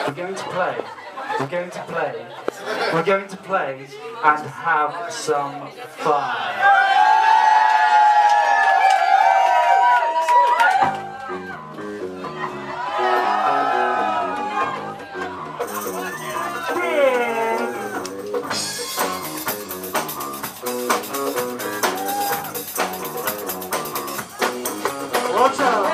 We're going to play. We're going to play. We're going to play and have some fun. Watch out!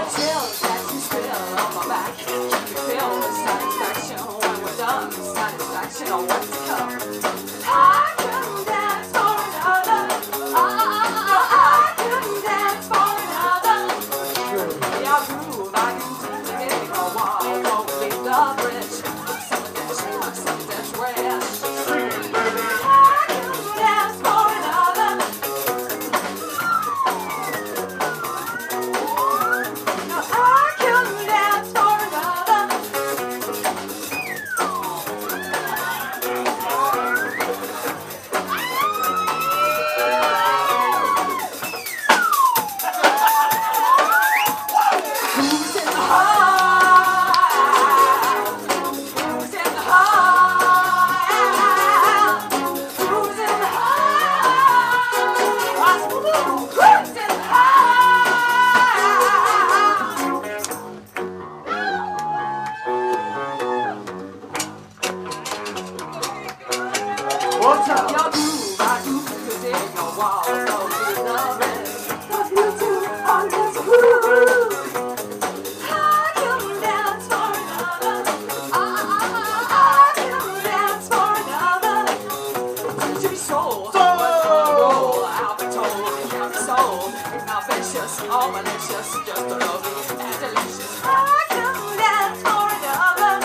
What's up? Your groove, I do feel it in your walls, so you love it. Cause you two on this groove. I can dance for another. I can dance for another. To be sold, roll, I'll be told, I'm sold. It's not vicious, all malicious, just a lovely and delicious. I can dance for another.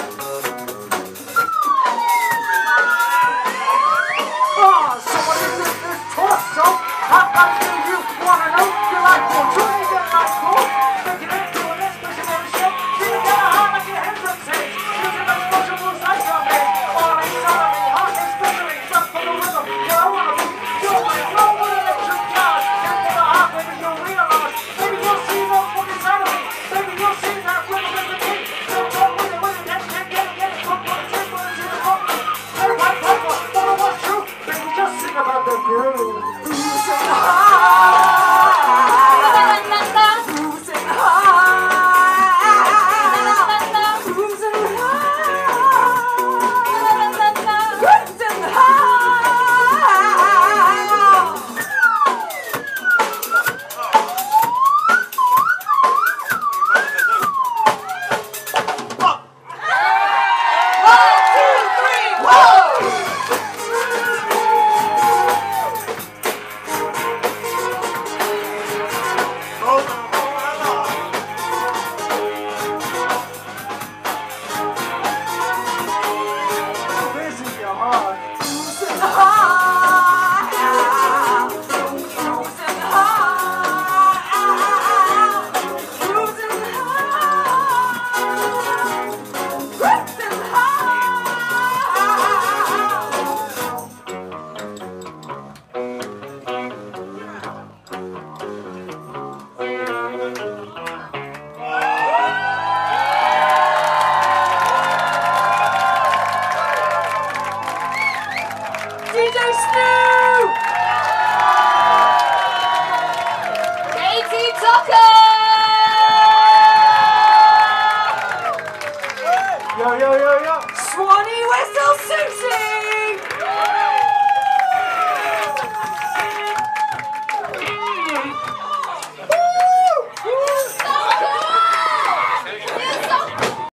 How much do you wanna know? You like more joy than like more? Making it to an expression every show. See you got a heart like your hands on stage. Using those motion moves like your made. All in front of me, heart especially. Just for the rhythm, yeah, I wanna be. You're my flow with electric cars. And for the heart, baby, you'll realize. Maybe you'll see those fucking side of me. Maybe you'll see that rhythm is the key. Don't talk with it, and get it. Put the tip on it, the pump. Hey, white pepper, don't know what's true. Baby, just sing about the groove. DJ Snoop! Katie Tucker! Yo, yo, yo, yo! Swanee Whistle Susie!